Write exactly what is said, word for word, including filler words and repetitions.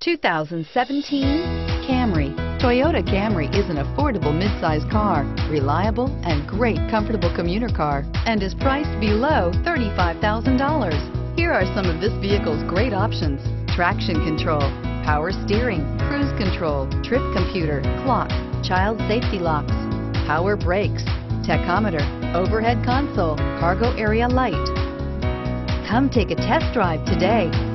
two thousand seventeen Camry. Toyota Camry is an affordable midsize car, reliable and great comfortable commuter car, and is priced below thirty-five thousand dollars. Here are some of this vehicle's great options: traction control, power steering, cruise control, trip computer, clock, child safety locks, power brakes, tachometer, overhead console, cargo area light. Come take a test drive today.